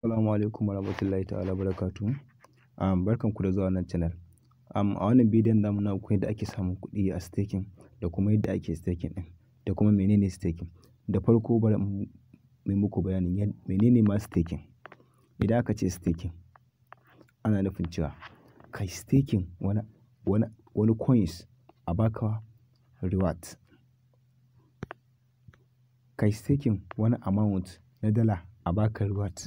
Assalamu alaikum warahmatullahi ta'ala barakatuhu. Barkanku da zuwa wannan channel. A wannan bidiyon zamu nuna muku yadda ake samun kuɗi a staking da kuma yadda ake staking ɗin da kuma menene staking. Da farko bari mu muku bayanin menene ma staking. Idan aka ce staking ana nufin cewa kai staking wani coins a baka reward. Kai staking wani amount na dala a baka reward.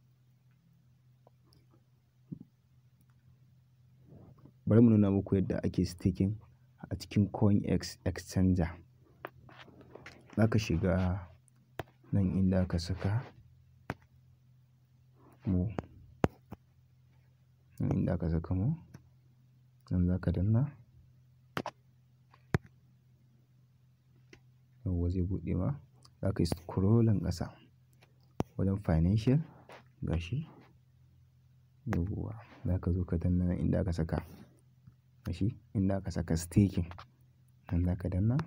Bari mu nuna muku yadda ake staking a cikin coin exchanger. Za ka shiga nan inda aka saka mu, nan za ka danna. Yawwa zai buɗe ma. Za ka yi scrolling ƙasa wajen financial gashi. Yawwa za ka zo ka danna nan inda aka saka gashi, inda aka saka staking nan za ka danna.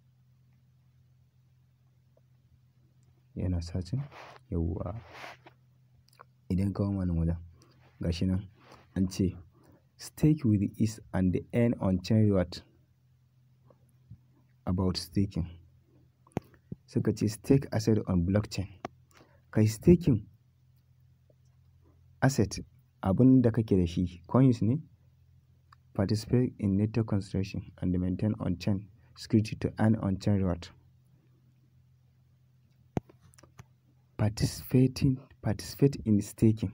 Yana searching. Yawwa idan ka koma nan wajen gashi nan an ce stake with ease and earn on-chain reward. About staking suka ce stake asset on blockchain. Kai staking asset abin da kake da shi coins ne. Participate in network construction and maintain on-chain security to earn on-chain reward. Participate in staking.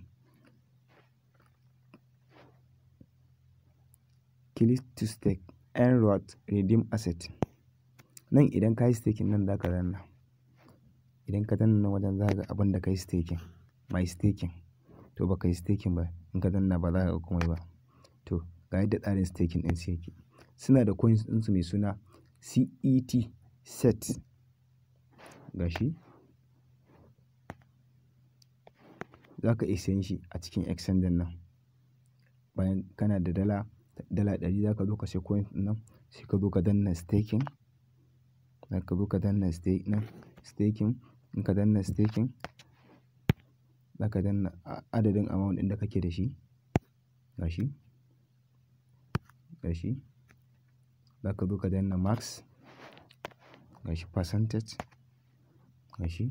Click to stake, earn reward, redeem asset. Nan idan ka yi staking nan za ka danna. Idan ka danna nan wajen za ka ga abin da ka yi staking, my staking. To ba ka yi staking ba, in ka danna ba za ka ga komai ba. To ga yadda tsarin staking ɗin su yake. Suna da coins ɗinsu mai suna set gashi. Za ka iya siyan shi a cikin exchanger nan. Bayan kana da dala 100 za ka zo ka sai coins ɗin nan sai ka zo ka danna staking. Za ka zo ka danna staking. In ka danna staking za ka danna adadin amount ɗin da kake da shi gashi. Za ka zo ka danna max gashi, percentage gashi.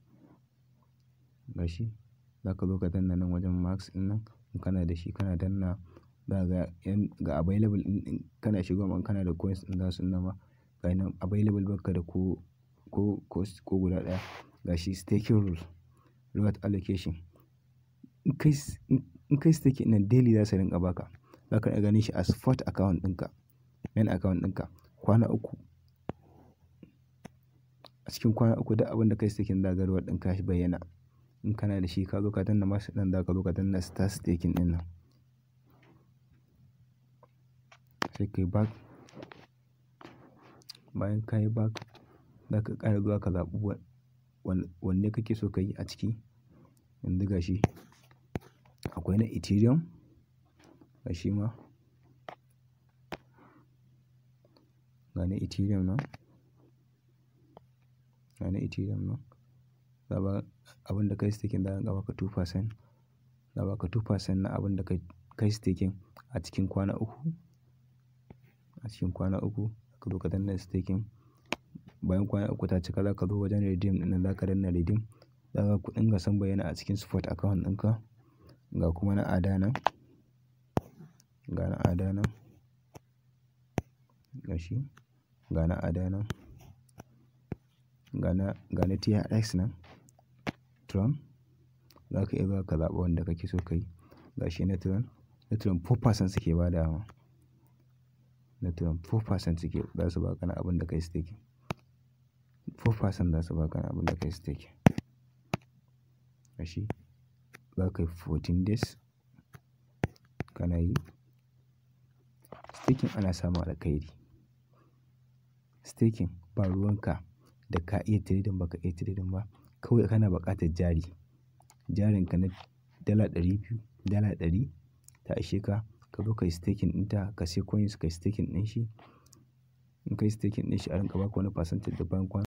Za ka zo ka danna nan wajen max ɗin nan in kana da shi kana danna. Za ga available ɗin kana shiga ma kana da coins ɗin za su nuna ma ga nan available baka da ko guda ɗaya. Gashi staking rule, reward allocation. In kai staking nan daily za su rinƙa baka. Za ka ganin shi a spot account ɗinka, main account ɗinka kwana 3. A cikin kwana 3 duk abin da kai staking za ka ga reward ɗinka shi bayyana. In kana da shi ka zo ka danna max ɗin za ka zo ka danna start staking ɗin nan. Sai kai back. Bayan ka yi back za ka ƙara zuwa ka zaɓi wanne kake so ka yi a ciki. Yanzu gashi akwai na Ethereum gashi ma. Ga na Ethereum nan. Abin da kai staking za a baka 2%. Za a baka 2% na abin da kai staking a cikin kwana 3. A cikin kwana 3 ka zo ka danna staking. Bayan kwana 3 ta cika za ka zo wajen redeem ɗin nan za ka danna redeem. Za ka ga kuɗin ka sun bayyana a cikin spot account ɗinka. Ga kuma na ada nan. Ga na ada nan gashi. Ga na ada nan. Ga na TRX nan. Tron. Za ka iya zuwa ka zaɓa wanda kake so ka yi. Gashi na Tron. Na Tron 4% suke badawa. Na Tron 4% za su baka na abin da kai staking. 4% za su baka na abin da kai staking. Gashi. Za ka yi 14 days kana yi. Staking ana samun alkhairi. Staking ba ruwanka da ka iya trading ba ka iya trading ba. Kawai kana buƙatar jari. Jarinka na dala 200, dala 100 ta ishe ka. Ka zo ka yi staking ɗinta, ka sai coins ka yi staking ɗin shi. In ka yi staking ɗin shi a rinƙa baka wani percentage da bayan kwana.